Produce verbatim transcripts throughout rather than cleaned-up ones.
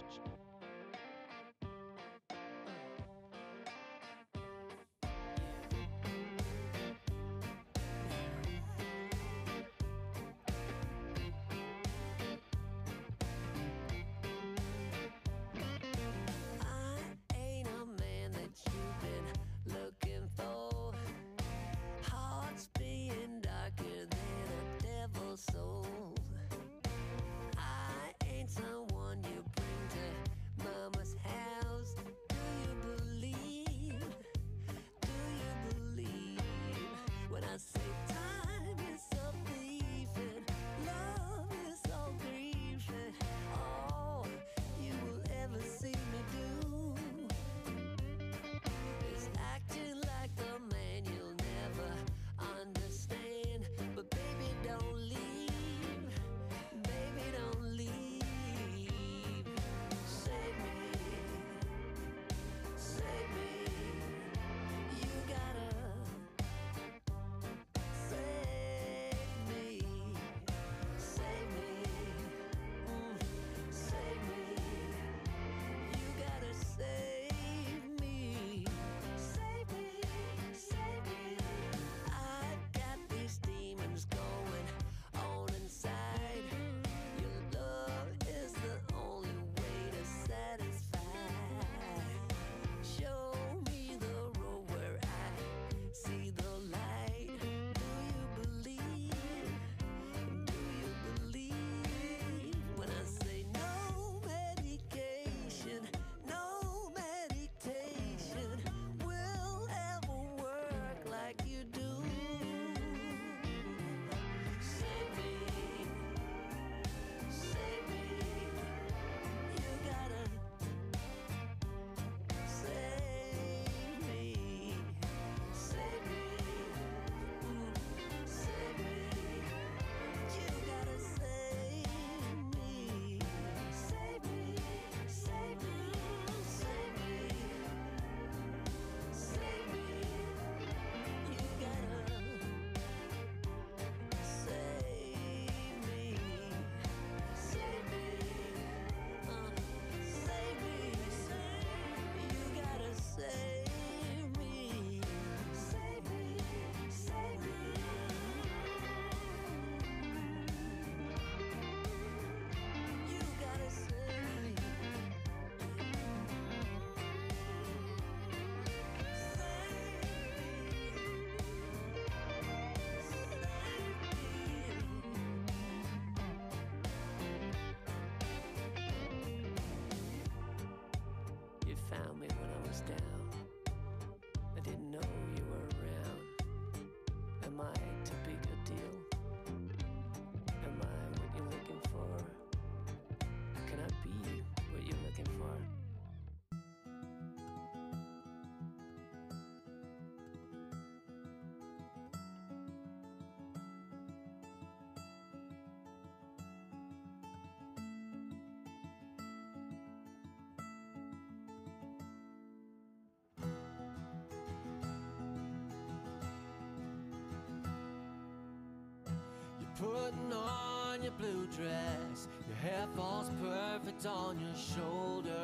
Putting on your blue dress, your hair falls perfect on your shoulders.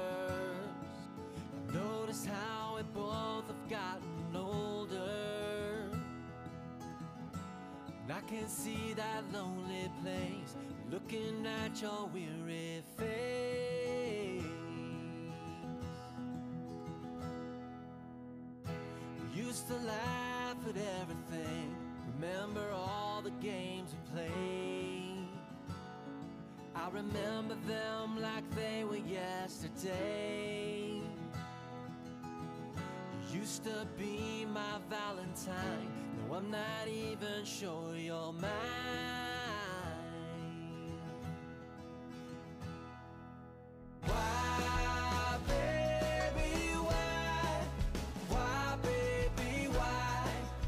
Notice how we both have gotten older. And I can see that lonely place, looking at your weary face. We used to laugh at everything, remember all the games we played. I remember them like they were yesterday. You used to be my Valentine, now I'm not even sure you're mine. Why, baby, why? Why, baby, why?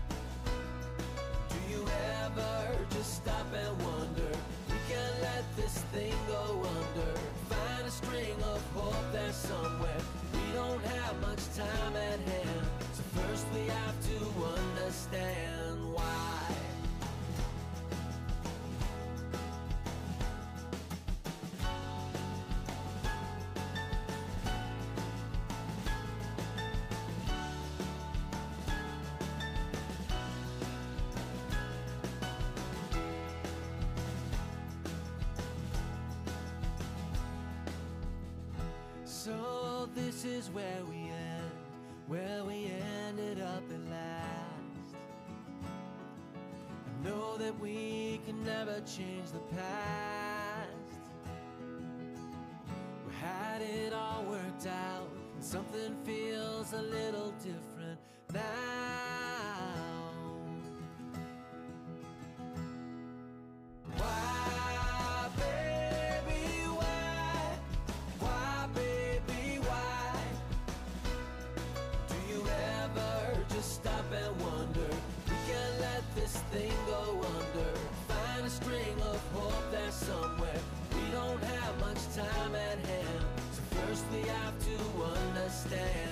Just stop and wonder, we can't let this thing go under. Find a string of hope there somewhere. We don't have much time at hand, so first we have to understand why. So this is where we end, where we ended up at last. I know that we can never change the past. We had it all worked out, and something feels a little different now. Why, baby, why? Why, baby, why? Do you ever just stop and wonder? We can't let this thing go under. Find a string of hope there somewhere. We don't have much time at hand, so first we have to understand.